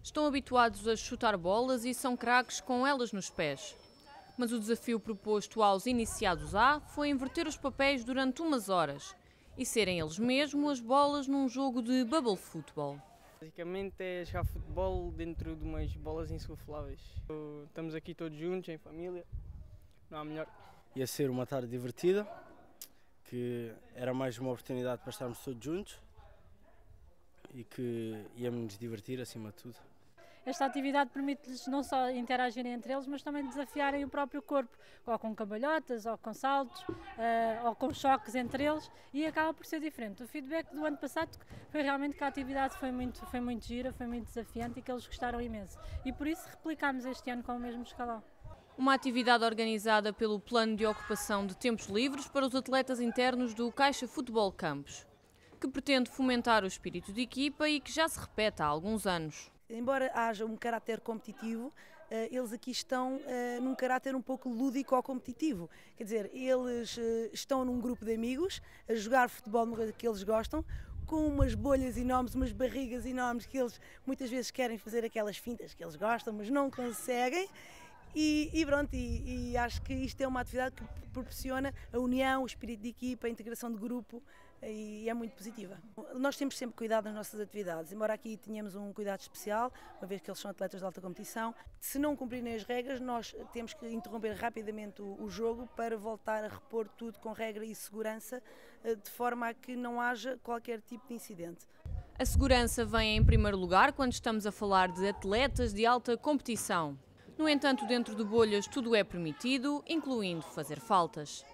Estão habituados a chutar bolas e são craques com elas nos pés. Mas o desafio proposto aos iniciados A foi inverter os papéis durante umas horas e serem eles mesmos as bolas num jogo de bubble futebol. Basicamente é jogar futebol dentro de umas bolas insufláveis. Estamos aqui todos juntos, em família, não há melhor. Ia ser uma tarde divertida, que era mais uma oportunidade para estarmos todos juntos e que íamos nos divertir acima de tudo. Esta atividade permite-lhes não só interagirem entre eles, mas também desafiarem o próprio corpo, ou com cambalhotas, ou com saltos, ou com choques entre eles, e acaba por ser diferente. O feedback do ano passado foi realmente que a atividade foi muito gira, foi muito desafiante e que eles gostaram imenso. E por isso replicámos este ano com o mesmo escalão. Uma atividade organizada pelo Plano de Ocupação de Tempos Livres para os atletas internos do Caixa Futebol Campos, que pretende fomentar o espírito de equipa e que já se repete há alguns anos. Embora haja um caráter competitivo, eles aqui estão num caráter um pouco lúdico ou competitivo. Quer dizer, eles estão num grupo de amigos a jogar futebol que eles gostam, com umas bolhas enormes, umas barrigas enormes que eles muitas vezes querem fazer aquelas fintas que eles gostam, mas não conseguem. E acho que isto é uma atividade que proporciona a união, o espírito de equipa, a integração de grupo e é muito positiva. Nós temos sempre cuidado nas nossas atividades, embora aqui tenhamos um cuidado especial, uma vez que eles são atletas de alta competição. Se não cumprirem as regras, nós temos que interromper rapidamente o jogo para voltar a repor tudo com regra e segurança, de forma a que não haja qualquer tipo de incidente. A segurança vem em primeiro lugar quando estamos a falar de atletas de alta competição. No entanto, dentro de bolhas tudo é permitido, incluindo fazer faltas.